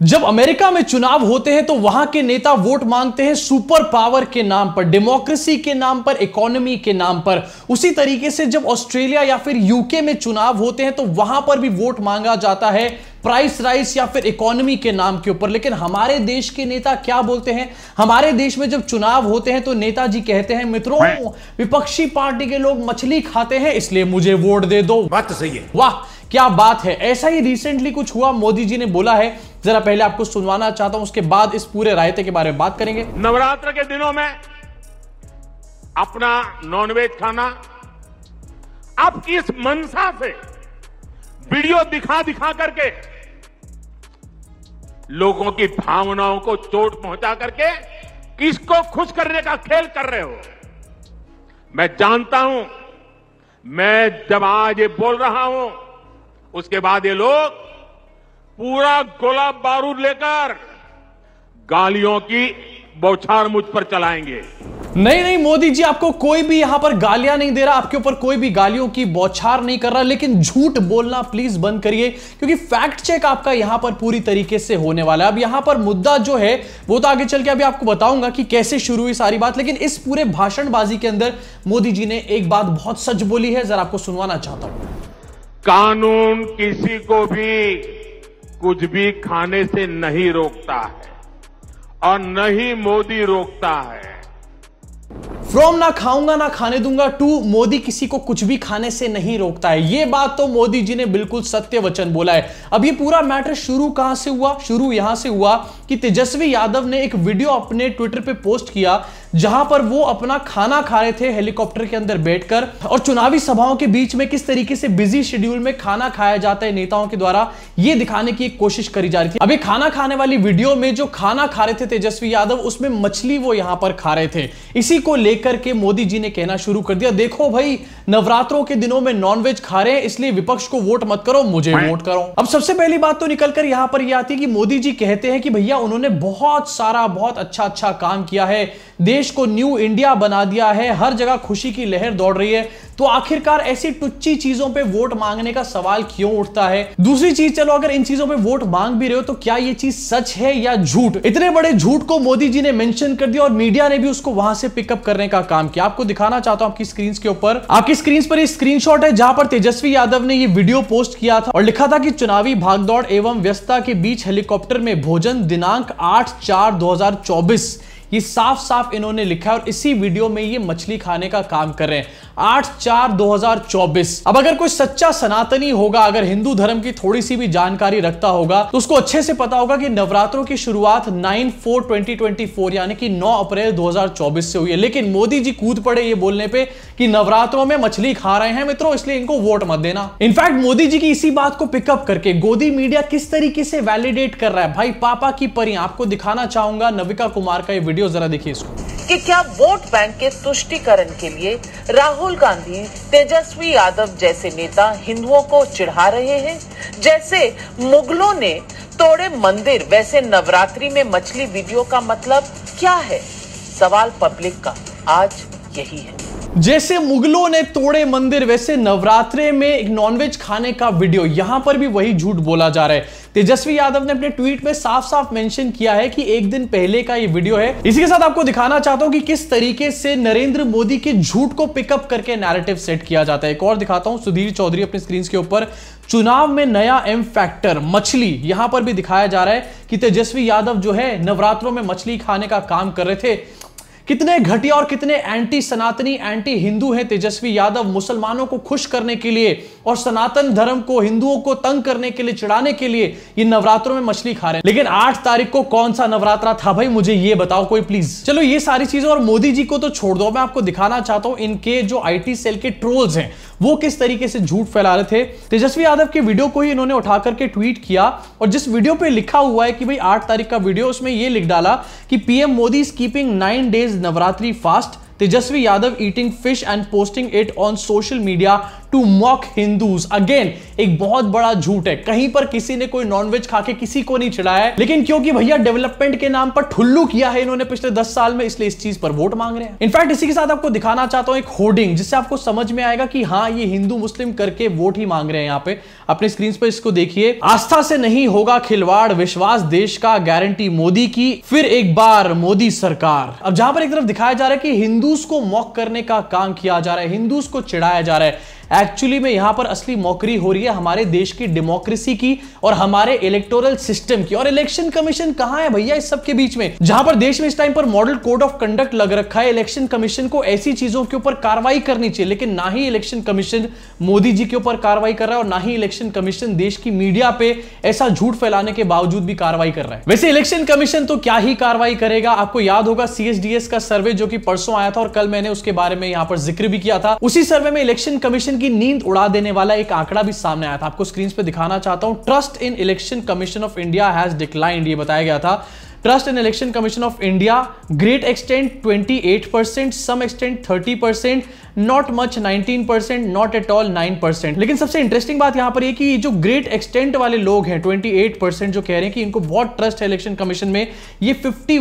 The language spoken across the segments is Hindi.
जब अमेरिका में चुनाव होते हैं तो वहां के नेता वोट मांगते हैं सुपर पावर के नाम पर, डेमोक्रेसी के नाम पर, इकोनॉमी के नाम पर। उसी तरीके से जब ऑस्ट्रेलिया या फिर यूके में चुनाव होते हैं तो वहां पर भी वोट मांगा जाता है प्राइस राइस या फिर इकोनॉमी के नाम के ऊपर। लेकिन हमारे देश के नेता क्या बोलते हैं? हमारे देश में जब चुनाव होते हैं तो नेताजी कहते हैं, मित्रों विपक्षी पार्टी के लोग मछली खाते हैं इसलिए मुझे वोट दे दो। बात तो सही है। वाह क्या बात है। ऐसा ही रिसेंटली कुछ हुआ, मोदी जी ने बोला है, जरा पहले आपको सुनवाना चाहता हूं, उसके बाद इस पूरे रायते के बारे में बात करेंगे। नवरात्र के दिनों में अपना नॉनवेज खाना आप किस मनसा से वीडियो दिखा दिखा करके लोगों की भावनाओं को चोट पहुंचा करके किसको खुश करने का खेल कर रहे हो? मैं जानता हूं, मैं जब आज ये बोल रहा हूं उसके बाद ये लोग पूरा गोला बारूद लेकर गालियों की बौछार मुझ पर चलाएंगे। नहीं मोदी जी, आपको कोई भी यहां पर गालियां नहीं दे रहा, आपके ऊपर कोई भी गालियों की बौछार नहीं कर रहा, लेकिन झूठ बोलना प्लीज बंद करिए, क्योंकि फैक्ट चेक आपका यहां पर पूरी तरीके से होने वाला है। अब यहां पर मुद्दा जो है वो तो आगे चल के अभी आपको बताऊंगा कि कैसे शुरू हुई सारी बात, लेकिन इस पूरे भाषणबाजी के अंदर मोदी जी ने एक बात बहुत सच बोली है, जरा आपको सुनवाना चाहता हूं। कानून किसी को भी कुछ भी खाने से नहीं रोकता है और न ही मोदी रोकता है। फ्रॉम ना खाऊंगा ना खाने दूंगा टू मोदी किसी को कुछ भी खाने से नहीं रोकता है, यह बात तो मोदी जी ने बिल्कुल सत्य वचन बोला है। अब ये पूरा मैटर शुरू कहां से हुआ? शुरू यहां से हुआ कि तेजस्वी यादव ने एक वीडियो अपने ट्विटर पे पोस्ट किया जहां पर वो अपना खाना खा रहे थे हेलीकॉप्टर के अंदर बैठकर, और चुनावी सभाओं के बीच में किस तरीके से बिजी शेड्यूल में खाना खाया जाता है नेताओं के द्वारा, यह दिखाने की एक कोशिश करी जा रही थी। अभी खाना खाने वाली वीडियो में जो खाना खा रहे थे तेजस्वी यादव, उसमें मछली वो यहां पर खा रहे थे। इसी को लेकर के मोदी जी ने कहना शुरू कर दिया, देखो भाई नवरात्रों के दिनों में नॉनवेज खा रहे हैं इसलिए विपक्ष को वोट मत करो, मुझे वोट करो। अब सबसे पहली बात तो निकलकर यहां पर यह आती है कि मोदी जी कहते हैं कि भैया उन्होंने बहुत अच्छा काम किया है, देश को न्यू इंडिया बना दिया है, हर जगह खुशी की लहर दौड़ रही है, तो आखिरकार ऐसी टुच्ची चीजों पे वोट मांगने का सवाल क्यों उठता है? दूसरी चीज, चलो अगर इन चीजों पे वोट मांग भी रहे हो तो क्या ये चीज सच है या झूठ? इतने बड़े झूठ को मोदी जी ने मेंशन कर दिया और मीडिया ने भी उसको वहां से पिकअप करने का काम किया। आपको दिखाना चाहता हूं आपकी स्क्रीन के ऊपर, आपकी स्क्रीन पर ये स्क्रीनशॉट है जहां पर तेजस्वी यादव ने ये वीडियो पोस्ट किया था और लिखा था कि चुनावी भागदौड़ एवं व्यस्तता के बीच हेलीकॉप्टर में भोजन दिनांक 8/4/2024, ये साफ साफ इन्होंने लिखा है और इसी वीडियो में ये मछली खाने का काम कर रहे हैं 8/4/2024। अब अगर कोई सच्चा सनातनी होगा, अगर हिंदू धर्म की थोड़ी सी भी जानकारी रखता होगा तो उसको अच्छे से पता होगा कि नवरात्रों की शुरुआत 9/4/2024 यानी कि 9 अप्रैल 2024 से हुई है। लेकिन मोदी जी कूद पड़े ये बोलने पे कि नवरात्रों में मछली खा रहे हैं मित्रों, इसलिए इनको वोट मत देना। इनफैक्ट मोदी जी की इसी बात को पिकअप करके गोदी मीडिया किस तरीके से वैलिडेट कर रहा है, भाई पापा की परी। आपको दिखाना चाहूंगा नविका कुमार का ये वीडियो, जरा देखिए इसको। कि क्या वोट बैंक के तुष्टीकरण के लिए राहुल गांधी, तेजस्वी यादव जैसे नेता हिंदुओं को चिढ़ा रहे हैं? जैसे मुगलों ने तोड़े मंदिर, वैसे नवरात्रि में मछली वीडियो का मतलब क्या है? सवाल पब्लिक का आज यही है। जैसे मुगलों ने तोड़े मंदिर, वैसे नवरात्रे में एक नॉनवेज खाने का वीडियो, यहां पर भी वही झूठ बोला जा रहा है। तेजस्वी यादव ने अपने ट्वीट में साफ साफ मेंशन किया है कि एक दिन पहले का ये वीडियो है। इसी के साथ आपको दिखाना चाहता हूं कि किस तरीके से नरेंद्र मोदी के झूठ को पिकअप करके नैरेटिव सेट किया जाता है। एक और दिखाता हूं, सुधीर चौधरी अपनी स्क्रीन के ऊपर, चुनाव में नया एम फैक्टर मछली, यहां पर भी दिखाया जा रहा है कि तेजस्वी यादव जो है नवरात्रों में मछली खाने का काम कर रहे थे। कितने घटिया और कितने एंटी सनातनी, एंटी हिंदू हैं तेजस्वी यादव। मुसलमानों को खुश करने के लिए और सनातन धर्म को, हिंदुओं को तंग करने के लिए, चिढ़ाने के लिए ये नवरात्रों में मछली खा रहे हैं। लेकिन 8 तारीख को कौन सा नवरात्रा था भाई, मुझे ये बताओ कोई प्लीज। चलो ये सारी चीजें और मोदी जी को तो छोड़ दो, मैं आपको दिखाना चाहता हूं इनके जो आईटी सेल के ट्रोल्स हैं वो किस तरीके से झूठ फैला रहे थे। तेजस्वी यादव के वीडियो को ही इन्होंने उठा करके ट्वीट किया और जिस वीडियो पे लिखा हुआ है कि भाई 8 तारीख का वीडियो, उसमें ये लिख डाला कि PM Modi is keeping 9 days Navratri fast, Tejashwi Yadav eating fish and posting it on social media to mock Hindus. Again एक बहुत बड़ा झूठ है, कहीं पर किसी ने कोई नॉनवेज खा के किसी को नहीं चिढ़ाया है, लेकिन क्योंकि भैया डेवलपमेंट के नाम पर ठुल्लू किया है इन्होंने पिछले 10 साल में, इसलिए इस चीज पर वोट मांग रहे हैं। इनफैक्ट इसी के साथ आपको दिखाना चाहता हूं एक होर्डिंग, जिससे आपको समझ में आएगा कि हाँ ये हिंदू मुस्लिम करके वोट ही मांग रहे हैं। यहाँ पे अपने स्क्रीन पर इसको देखिए, आस्था से नहीं होगा खिलवाड़, विश्वास देश का, गारंटी मोदी की, फिर एक बार मोदी सरकार। अब जहां पर एक तरफ दिखाया जा रहा है कि हिंदूज को मॉक करने का काम किया जा रहा है, हिंदूज को चिढ़ाया जा रहा है, एक्चुअली में यहां पर असली मौकरी हो रही है हमारे देश की डेमोक्रेसी की और हमारे इलेक्टोरल सिस्टम की। और इलेक्शन कमीशन कहां है भैया इस सब के बीच में? जहां पर देश में इस टाइम पर मॉडल कोड ऑफ कंडक्ट लग रखा है, इलेक्शन कमीशन को ऐसी चीजों के ऊपर कार्रवाई करनी चाहिए, लेकिन ना ही इलेक्शन कमीशन मोदी जी के ऊपर कार्रवाई कर रहा है और ना ही इलेक्शन कमीशन देश की मीडिया पे ऐसा झूठ फैलाने के बावजूद भी कार्रवाई कर रहा है। वैसे इलेक्शन कमीशन तो क्या ही कार्रवाई करेगा। आपको याद होगा CSDS का सर्वे जो कि परसों आया था और कल मैंने उसके बारे में यहां पर जिक्र भी किया था। उसी सर्वे में इलेक्शन कमीशन की नींद उड़ा देने वाला एक आंकड़ा भी सामने आया था, आपको स्क्रीन पे दिखाना चाहता हूं। Trust in election commission of India has declined, ये बताया गया था। Trust in election commission of India great extent 28%, some extent 30%, not much 19%, not at all 9%। लेकिन सबसे इंटरेस्टिंग बात यहां पर ये कि जो ग्रेट एक्सटेंट वाले लोग हैं 28% जो कह रहे हैं कि इनको बहुत ट्रस्ट है इलेक्शन कमीशन में, ये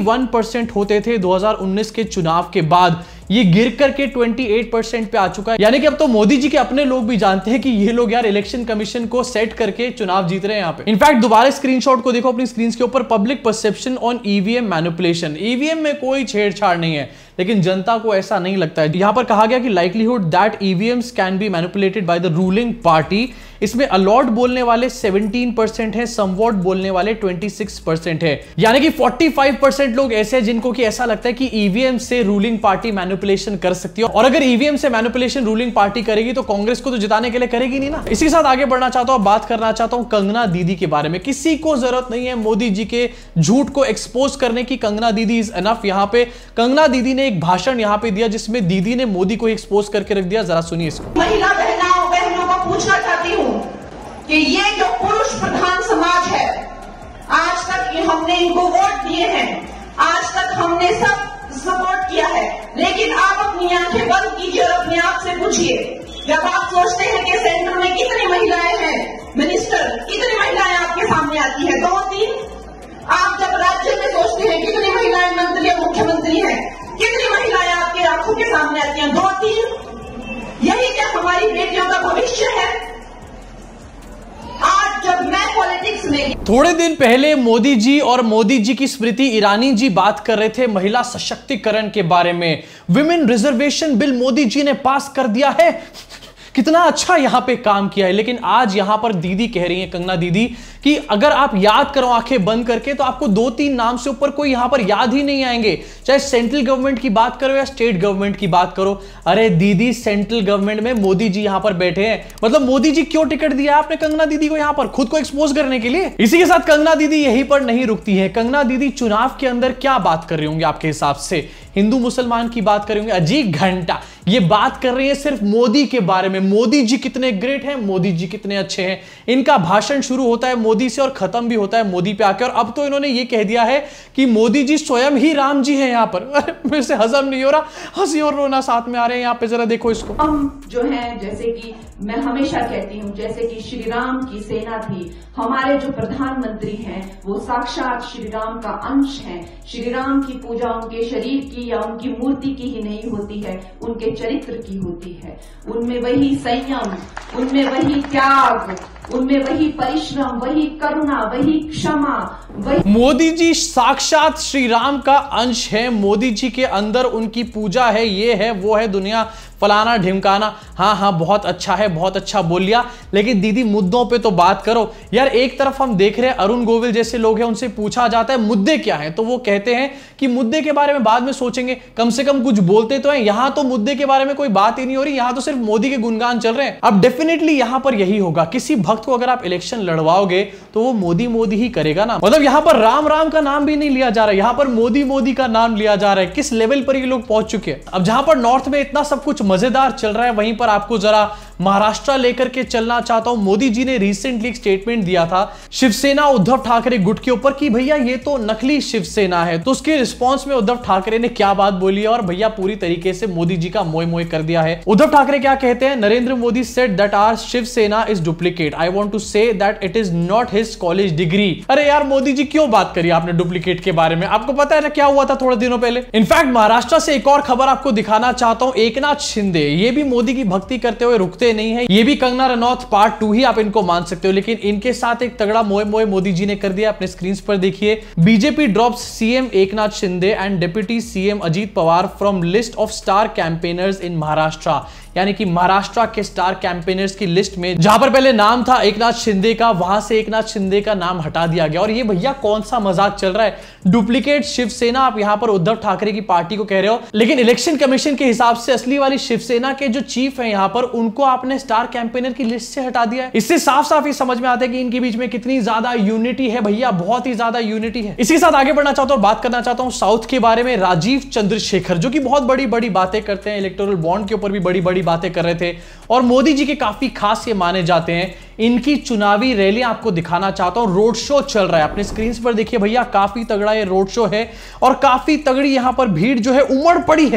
51% होते थे 2019 के चुनाव के बाद, ये गिर करके 28% पे आ चुका है। यानी कि अब तो मोदी जी के अपने लोग भी जानते हैं कि ये लोग यार इलेक्शन कमीशन को सेट करके चुनाव जीत रहे हैं यहाँ पे। इनफैक्ट दोबारा स्क्रीनशॉट को देखो अपनी स्क्रीन के ऊपर, public perception on EVM manipulation. EVM में कोई छेड़छाड़ नहीं है, लेकिन जनता को ऐसा नहीं लगता है। यहां पर कहा गया कि likelihood that EVMs can be manipulated by the ruling party, इसमें अलॉट बोलने वाले 17% है, समवॉट बोलने वाले 26% है। यानी कि 45% लोग ऐसे हैं जिनको कि ऐसा लगता है कि ईवीएम से रूलिंग पार्टी मैनिपुलेशन कर सकती है, और अगर ईवीएम से मैनिपुलेशन रूलिंग पार्टी करेगी तो कांग्रेस को तो जिताने के लिए करेगी नहीं ना। इसी के साथ आगे बढ़ना चाहता हूं, बात करना चाहता हूं कंगना दीदी के बारे में। किसी को जरूरत नहीं है मोदी जी के झूठ को एक्सपोज करने की, कंगना दीदी इज एनफ। यहां पे कंगना दीदी ने एक भाषण यहां पे दिया जिसमें दीदी ने मोदी को एक्सपोज करके रख दिया, जरा सुनिए इसको। महिला बहनों को पूछना चाहती हूँ कि ये जो पुरुष प्रधान समाज है, आज तक ये हमने इनको वोट दिए हैं, आज तक हमने सब सपोर्ट किया है, लेकिन आप अपनी आंखें बंद कीजिए और अपने आप से पूछिए, जब आप सोचते हैं कि सेंटर में कितनी महिलाएं हैं, मिनिस्टर कितनी महिलाएं आपके सामने आती है? 2-3। आप जब राज्य में सोचते हैं कितनी महिलाएं मंत्री या मुख्यमंत्री हैं, कितनी महिलाएं आपके आंखों के सामने आती हैं? 2-3। यही क्या हमारी बेटियों का भविष्य है? आज जब मैं पॉलिटिक्स में, थोड़े दिन पहले मोदी जी और मोदी जी की स्मृति ईरानी जी बात कर रहे थे महिला सशक्तिकरण के बारे में। Women reservation bill Modi ji ने पास कर दिया है, कितना अच्छा यहां पे काम किया है। लेकिन आज यहां पर दीदी कह रही है, कंगना दीदी, कि अगर आप याद करो आंखें बंद करके तो आपको 2-3 नाम से ऊपर कोई यहां पर याद ही नहीं आएंगे, चाहे सेंट्रल गवर्नमेंट की बात करो या स्टेट गवर्नमेंट की बात करो। अरे दीदी, सेंट्रल गवर्नमेंट में मोदी जी यहां पर बैठे हैं, मतलब मोदी जी क्यों टिकट दिया आपने कंगना दीदी को यहां पर, खुद को एक्सपोज करने के लिए? इसी के साथ कंगना दीदी यहीं पर नहीं रुकती है। कंगना दीदी चुनाव के अंदर क्या बात कर रही होंगे आपके हिसाब से? हिंदू मुसलमान की बात कर रही होंगे, अजी घंटा ये बात कर रही है सिर्फ मोदी के बारे में। मोदी जी कितने ग्रेट हैं, मोदी जी कितने अच्छे हैं। इनका भाषण शुरू होता है मोदी से और खत्म भी होता है मोदी पे आके। और अब तो इन्होंने ये कह दिया है कि मोदी जी स्वयं ही राम जी हैं यहां पर। मेरे से हजम नहीं हो रहा, हंसी और रोना साथ में आ रहे हैं यहाँ पे, जरा देखो इसको। हम जो है, जैसे कि मैं हमेशा कहती हूँ, जैसे कि श्री राम की सेना थी, हमारे जो प्रधानमंत्री हैं वो साक्षात श्री राम का अंश हैं। श्री राम की पूजा उनके शरीर की या उनकी मूर्ति की ही नहीं होती है, उनके चरित्र की होती है। उनमें वही संयम, उनमें वही त्याग, उनमें वही परिश्रम, वही करुणा, वही क्षमा, वही। मोदी जी साक्षात श्री राम का अंश है, मोदी जी के अंदर उनकी पूजा है, ये है वो है, दुनिया फलाना ढिमकाना। हाँ हाँ बहुत अच्छा है, बहुत अच्छा बोल लिया, लेकिन दीदी मुद्दों पे तो बात करो यार। एक तरफ हम देख रहे हैं अरुण गोविल जैसे लोग हैं, उनसे पूछा जाता है मुद्दे क्या हैं, तो वो कहते हैं कि मुद्दे के बारे में बाद में सोचेंगे, कम से कम कुछ बोलते तो हैं। यहां तो मुद्दे के बारे में कोई बात ही नहीं हो रही, यहां तो सिर्फ मोदी के गुणगान चल रहे हैं। अब डेफिनेटली यहां पर यही होगा, किसी भक्त को अगर आप इलेक्शन लड़वाओगे तो वो मोदी मोदी ही करेगा ना। मतलब यहां पर राम राम का नाम भी नहीं लिया जा रहा, यहां पर मोदी मोदी का नाम लिया जा रहा है। किस लेवल पर ये लोग पहुंच चुके हैं। अब जहां पर नॉर्थ में इतना सब कुछ मजेदार चल रहा है, वहीं पर आपको जरा महाराष्ट्र लेकर के चलना चाहता हूं। मोदी जी ने रिसेंटली एक स्टेटमेंट दिया था शिवसेना उद्धव ठाकरे गुट के ऊपर कि भैया ये तो नकली शिवसेना है। तो उसके रिस्पॉन्स में उद्धव ठाकरे ने क्या बात बोली है और भैया पूरी तरीके से मोदी जी का मोए मोए कर दिया है। उद्धव ठाकरे क्या कहते हैं, Narendra Modi said that our Shiv Sena is duplicate. I want to say that it is not his college degree. अरे यार मोदी जी क्यों बात करी आपने डुप्लीकेट के बारे में? आपको पता है ना क्या हुआ था थोड़े दिनों पहले। इनफैक्ट महाराष्ट्र से एक और खबर आपको दिखाना चाहता हूं। एकनाथ शिंदे ये भी मोदी की भक्ति करते हुए रुकते नहीं है। ये भी कंगना रनौत पार्ट 2 ही आप इनको मान सकते हो, लेकिन इनके साथ एक तगड़ा मोए मोए मोदी जी ने कर दिया। अपने स्क्रीन पर देखिए, BJP drops CM Eknath Shinde and deputy CM Ajit Pawar from list of star campaigners in Maharashtra. यानी कि महाराष्ट्र के स्टार कैंपेनर्स की लिस्ट में जहां पर पहले नाम था एकनाथ शिंदे का, वहां से एकनाथ शिंदे का नाम हटा दिया गया। और ये भैया कौन सा मजाक चल रहा है? डुप्लीकेट शिवसेना आप यहां पर उद्धव ठाकरे की पार्टी को कह रहे हो, लेकिन इलेक्शन कमीशन के हिसाब से असली वाली शिवसेना के जो चीफ है यहां पर, उनको आपने स्टार कैंपेनर की लिस्ट से हटा दिया है। इससे साफ साफ ये समझ में आता है कि इनके बीच में कितनी ज्यादा यूनिटी है भैया, बहुत ही ज्यादा यूनिटी है। इसी के साथ आगे बढ़ना चाहता हूं, बात करना चाहता हूं साउथ के बारे में। राजीव चंद्रशेखर जो कि बहुत बड़ी बड़ी बातें करते हैं, इलेक्टोरल बॉन्ड के ऊपर भी बड़ी बड़ी बातें कर रहे थे और मोदी जी के काफी खास ये माने जाते हैं। इनकी चुनावी रैली आपको दिखाना चाहता हूं। रोड शो चल रहा है, अपने स्क्रीन पर देखिए भैया, काफी तगड़ा ये रोड शो है और काफी तगड़ी यहां पर भीड़ जो है उमड़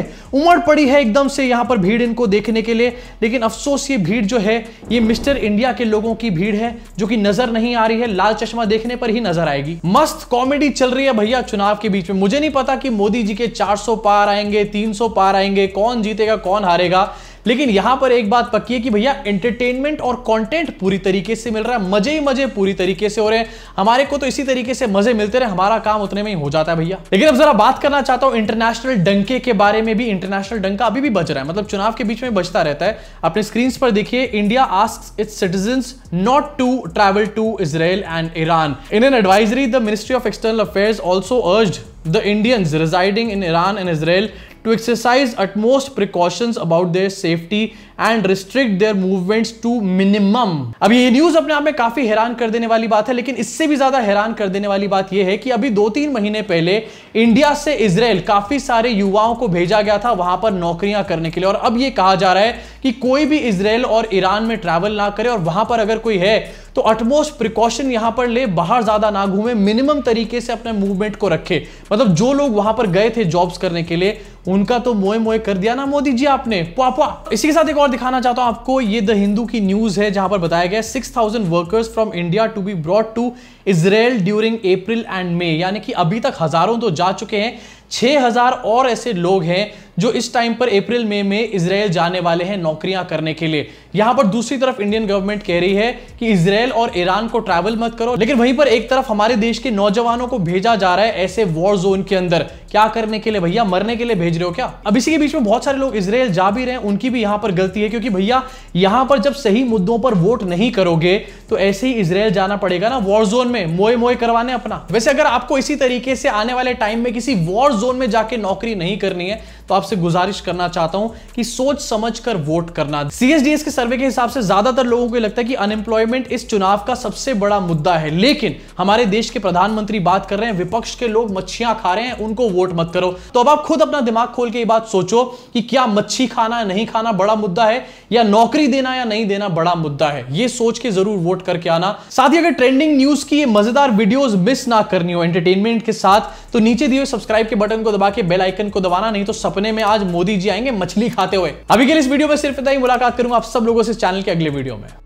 पड़ी है एकदम से यहां पर भीड़ इनको देखने के लिए। लेकिन अफसोस ये भीड़ जो है ये मिस्टर इंडिया के लोगों की भीड़ है जो कि नजर नहीं आ रही है, लाल चश्मा देखने पर ही नजर आएगी। मस्त कॉमेडी चल रही है भैया चुनाव के बीच में। मुझे नहीं पता कि मोदी जी के 400 पार आएंगे, 300 पार आएंगे, कौन जीतेगा कौन हारेगा, लेकिन यहां पर एक बात पक्की है कि भैया एंटरटेनमेंट और कंटेंट पूरी तरीके से मिल रहा है, मजे ही मजे पूरी तरीके से हो रहे हैं। हमारे को तो इसी तरीके से मजे मिलते रहे, हमारा काम उतने में ही हो जाता है भैया। लेकिन अब जरा बात करना चाहता हूं इंटरनेशनल डंके के बारे में भी। इंटरनेशनल डंका अभी भी बज रहा है, मतलब चुनाव के बीच में बजता रहता है। अपने स्क्रीन पर देखिए, India asks its citizens not to travel to Israel and Iran. In an advisory the ministry of external affairs also urged the Indians residing in Iran and Israel to exercise utmost precautions about their safety and restrict their movements to minimum। अब ये न्यूज अपने आप में काफी हैरान कर देने वाली बात है, लेकिन इससे भी ज्यादा हैरान कर देने वाली बात यह है कि अभी 2-3 महीने पहले इंडिया से इजराइल काफी सारे युवाओं को भेजा गया था वहां पर नौकरियां करने के लिए, और अब ये कहा जा रहा है कि कोई भी इजराइल और ईरान में ट्रैवल ना करे और वहां पर अगर कोई है तो अटमोस्ट प्रिकॉशन यहां पर ले, बाहर ज्यादा ना घूमे, मिनिमम तरीके से अपने मूवमेंट को रखे। मतलब जो लोग वहां पर गए थे जॉब्स करने के लिए उनका तो मोए मोए कर दिया ना मोदी जी आपने, पापा। इसी के साथ एक और दिखाना चाहता हूं आपको, ये द हिंदू की न्यूज है जहां पर बताया गया 6000 workers from India to be brought to Israel during April and May. यानी कि अभी तक हजारों तो जा चुके हैं, 6000 और ऐसे लोग हैं जो इस टाइम पर अप्रैल मई में इजराइल जाने वाले हैं नौकरियां करने के लिए। यहां पर दूसरी तरफ इंडियन गवर्नमेंट कह रही है कि इजराइल और ईरान को ट्रैवल मत करो, लेकिन वहीं पर एक तरफ हमारे देश के नौजवानों को भेजा जा रहा है ऐसे वॉर जोन के अंदर। क्या करने के लिए भैया? मरने के लिए भेज रहे हो क्या? अब इसी के बीच में बहुत सारे लोग इजराइल जा भी रहे हैं, उनकी भी यहां पर गलती है, क्योंकि भैया यहां पर जब सही मुद्दों पर वोट नहीं करोगे तो ऐसे ही इजराइल जाना पड़ेगा ना वॉर जोन में, मोए मोए करवाने अपना। वैसे अगर आपको इसी तरीके से आने वाले टाइम में किसी वॉर जोन में जाके नौकरी नहीं करनी है तो आपसे गुजारिश करना चाहता हूं कि सोच समझकर वोट करना। सीएसडीएस के सर्वे के हिसाब से ज्यादातर लोगों को लगता है कि अनएम्प्लॉयमेंट इस चुनाव का सबसे बड़ा मुद्दा है, लेकिन हमारे देश के प्रधानमंत्री बात कर रहे हैं विपक्ष के लोग मच्छियां खा रहे हैं, उनको वोट मत करो। तो अब आप खुद अपना दिमाग खोल के ये बात सोचो कि क्या मच्छी खाना नहीं खाना बड़ा मुद्दा है या नौकरी देना या नहीं देना बड़ा मुद्दा है। ये सोच के जरूर वोट करके आना। साथ ही अगर ट्रेंडिंग न्यूज की ये मजेदार वीडियोस मिस ना करनी हो एंटरटेनमेंट के साथ तो नीचे दिए सब्सक्राइब के बटन को दबा के बेल आइकन को दबाना, नहीं तो सपने में आज मोदी जी आएंगे मछली खाते हुए। अभी के लिए इस वीडियो में सिर्फ इतना ही, मुलाकात करूंगा आप सब लोगों से चैनल के अगले वीडियो में।